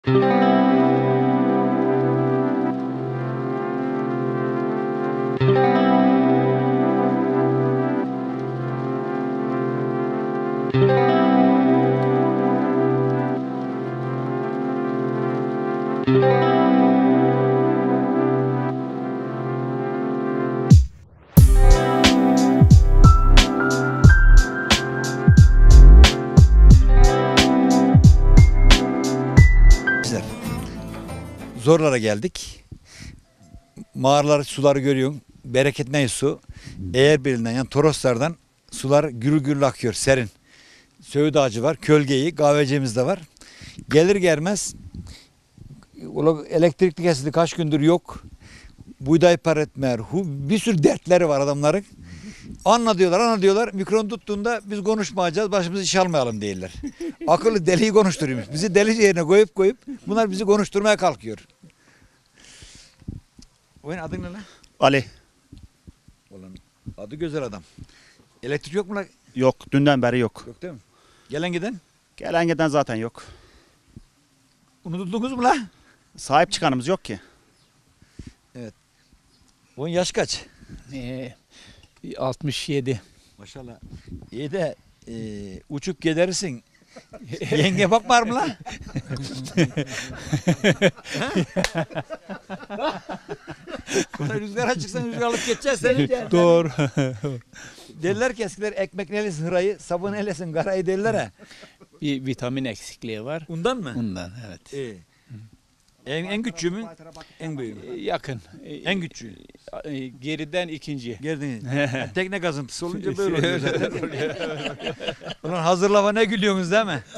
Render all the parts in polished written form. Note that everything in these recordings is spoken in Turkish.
Zorlara geldik. Mağaralar, suları görüyorsun. Bereketli su. Eğerbeli'nden yani Toroslardan sular gürül gürül akıyor, serin. Söğüt ağacı var, kölgeyi, kahvecimiz de var. Gelir gelmez elektrikli kesildi, kaç gündür yok. Buğday para etmer. Bir sürü dertleri var adamların. Anla diyorlar. Mikrofon tuttuğunda biz konuşmayacağız, başımızı iş almayalım değiller. Akıllı deliyi konuşturuyormuş. Bizi deli yerine koyup bunlar bizi konuşturmaya kalkıyor. Oyun adın ne lan? Ali. Ulan adı güzel adam. Elektrik yok mu lan? Yok. Dünden beri yok. Yok değil mi? Gelen giden? Gelen giden zaten yok. Unutuldunuz mu lan? Sahip çıkanımız yok ki. Oyun yaş kaç? 67. Maşallah. İyi de uçup gidersin. Yenge bakmar mı lan? Rüzgara çıksan rüzgar alıp geçeceğiz seni. Doğru. Derler ki eskiler ekmek nelesin hırayı, sabun elesin karayı derler ha. Bir vitamin eksikliği var. Ondan mı? Ondan evet. İyi. En küçüğü mü? En büyüğü mü? Yakın. En küçüğü. Geriden ikinci. Geldin. Tekne gazıntısı olunca böyle oluyor zaten. Ulan hazır lafa ne gülüyorsunuz değil mi?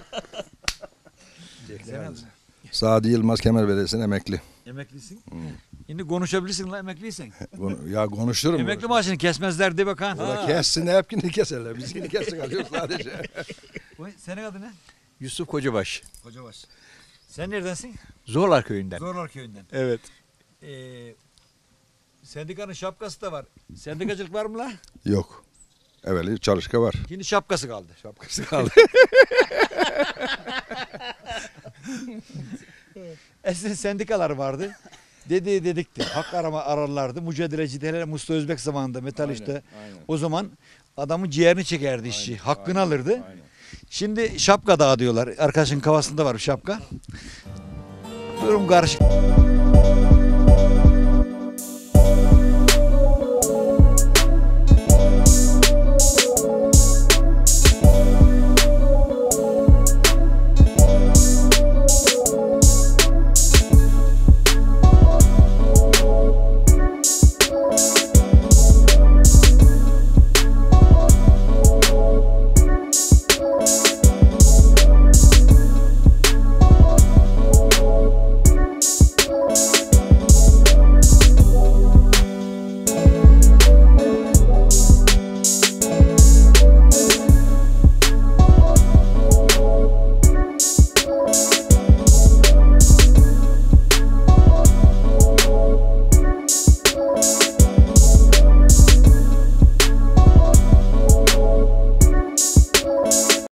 Sadi Yılmaz Kemerbelediyesi'nin emekli. Emeklisin. Şimdi konuşabilirsin lan emekliysen. Ya konuşturum. Emekli maaşını kesmezler de bakan. Valla kessin de hepkini keserler. Bizkini kessin alıyoruz sadece. Senin adın ne? Yusuf Kocabaş. Kocabaş. Sen neredensin? Zorlar köyünden. Zorlar köyünden. Evet. Sendikanın şapkası da var. Sendikacılık var mı la? Yok. Evveli çalışka var. Şimdi şapkası kaldı. Şapkası kaldı. Eskiden sendikalar vardı. Dedikti. Hak ararlardı. Mücadeleciydi. Hele Mustafa Özbek zamanında metal işte. O zaman adamın ciğerini çekerdi işçi. Hakkını alırdı. Şimdi şapka dağıtıyorlar. Arkadaşın kafasında var bir şapka. Durum karışık.